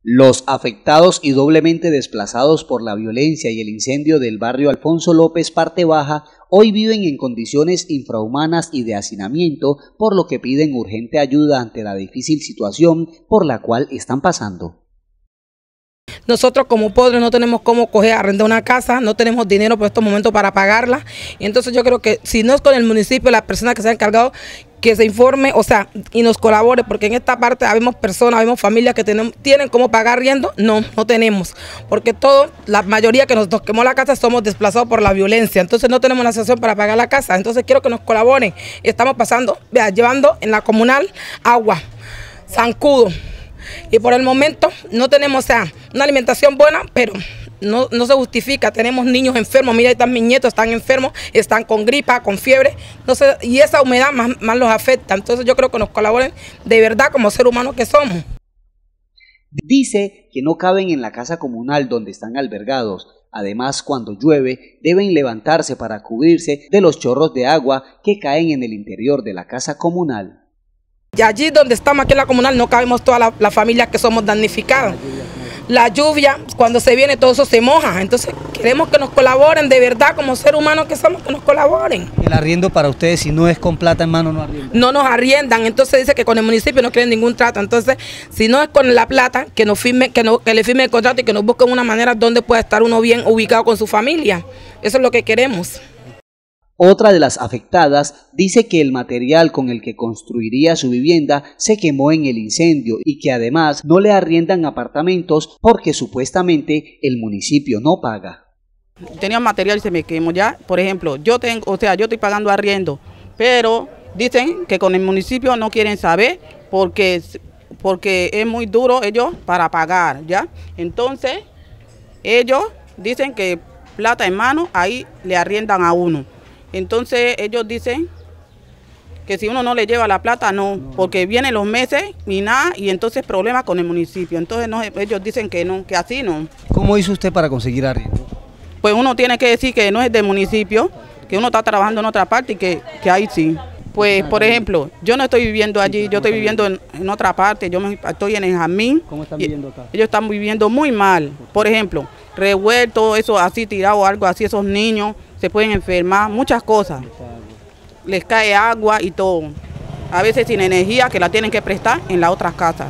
Los afectados y doblemente desplazados por la violencia y el incendio del barrio Alfonso López, parte baja, hoy viven en condiciones infrahumanas y de hacinamiento, por lo que piden urgente ayuda ante la difícil situación por la cual están pasando. Nosotros como pobres no tenemos cómo arrendar una casa, no tenemos dinero por estos momentos para pagarla. Y entonces yo creo que si no es con el municipio, las personas que se han encargado, que se informe, y nos colabore, porque en esta parte habemos personas, habemos familias que tienen cómo pagar arriendo, no tenemos, porque la mayoría que nos quemó la casa somos desplazados por la violencia, entonces no tenemos la asociación para pagar la casa, entonces quiero que nos colaboren. Estamos llevando en la comunal agua, zancudo, y por el momento no tenemos una alimentación buena, pero no se justifica. Tenemos niños enfermos, mira, ahí están mis nietos, están enfermos, están con gripa, con fiebre, y esa humedad más los afecta. Entonces yo creo que nos colaboren de verdad como ser humanos que somos. Dice que no caben en la casa comunal donde están albergados. Además, cuando llueve, deben levantarse para cubrirse de los chorros de agua que caen en el interior de la casa comunal. Y allí donde estamos, aquí en la comunal, no cabemos todas las familias que somos damnificadas. La lluvia, cuando se viene, todo eso se moja. Entonces queremos que nos colaboren, de verdad, como ser humanos que somos, que nos colaboren. ¿El arriendo para ustedes, si no es con plata en mano, no arriendan? No nos arriendan, entonces dice que con el municipio no quieren ningún trato. Entonces, si no es con la plata, que le firme el contrato y que nos busquen una manera donde pueda estar uno bien ubicado con su familia. Eso es lo que queremos. Otra de las afectadas dice que el material con el que construiría su vivienda se quemó en el incendio y que además no le arriendan apartamentos porque supuestamente el municipio no paga. Tenía material y se me quemó ya. Por ejemplo, yo estoy pagando arriendo, pero dicen que con el municipio no quieren saber porque es muy duro ellos para pagar, ¿ya? Entonces, ellos dicen que plata en mano, ahí le arriendan a uno. Entonces ellos dicen que si uno no le lleva la plata, no, porque vienen los meses y nada, y entonces problemas con el municipio. Entonces ellos dicen que no, que así no. ¿Cómo hizo usted para conseguir arriendo? Pues uno tiene que decir que no es del municipio, que uno está trabajando en otra parte y que ahí sí. Pues, por ejemplo, yo no estoy viviendo allí, yo estoy viviendo en otra parte, estoy en el Jazmín. ¿Cómo están viviendo acá? Ellos están viviendo muy mal. Por ejemplo, revuelto, eso así tirado, algo así, esos niños se pueden enfermar, muchas cosas. Les cae agua y todo. A veces sin energía que la tienen que prestar en las otras casas.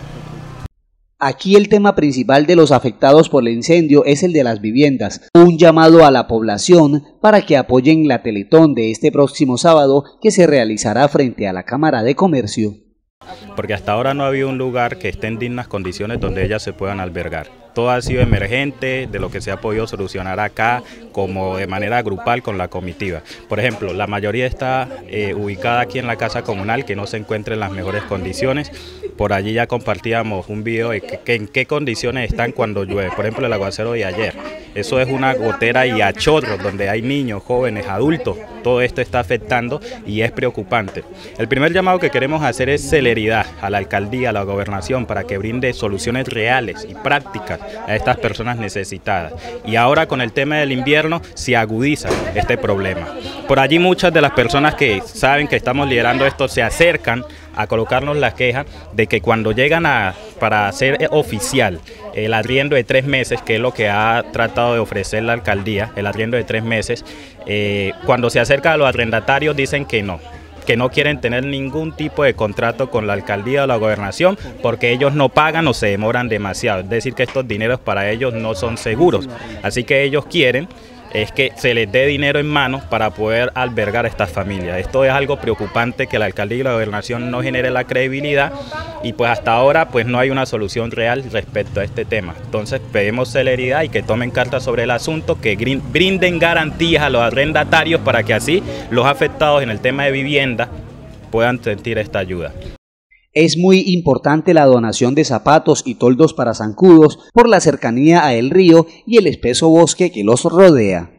Aquí el tema principal de los afectados por el incendio es el de las viviendas. Un llamado a la población para que apoyen la Teletón de este próximo sábado que se realizará frente a la Cámara de Comercio. Porque hasta ahora no ha habido un lugar que esté en dignas condiciones donde ellas se puedan albergar. Todo ha sido emergente, de lo que se ha podido solucionar acá, como de manera grupal con la comitiva. Por ejemplo, la mayoría está ubicada aquí en la casa comunal, que no se encuentra en las mejores condiciones. Por allí ya compartíamos un video de en qué condiciones están cuando llueve. Por ejemplo, el aguacero de ayer. Eso es una gotera y a chorros, donde hay niños, jóvenes, adultos. Todo esto está afectando y es preocupante. El primer llamado que queremos hacer es celeridad a la alcaldía, a la gobernación, para que brinde soluciones reales y prácticas a estas personas necesitadas. Y ahora con el tema del invierno se agudiza este problema. Por allí muchas de las personas que saben que estamos liderando esto se acercan a colocarnos la queja de que cuando llegan para hacer oficial el arriendo de 3 meses, que es lo que ha tratado de ofrecer la alcaldía, el arriendo de 3 meses, cuando se acerca a los arrendatarios dicen que no quieren tener ningún tipo de contrato con la alcaldía o la gobernación porque ellos no pagan o se demoran demasiado, es decir que estos dineros para ellos no son seguros, así que ellos quieren es que se les dé dinero en mano para poder albergar a estas familias. Esto es algo preocupante, que la alcaldía y la gobernación no genere la credibilidad y pues hasta ahora pues no hay una solución real respecto a este tema. Entonces pedimos celeridad y que tomen cartas sobre el asunto, que brinden garantías a los arrendatarios para que así los afectados en el tema de vivienda puedan sentir esta ayuda. Es muy importante la donación de zapatos y toldos para zancudos por la cercanía a el río y el espeso bosque que los rodea.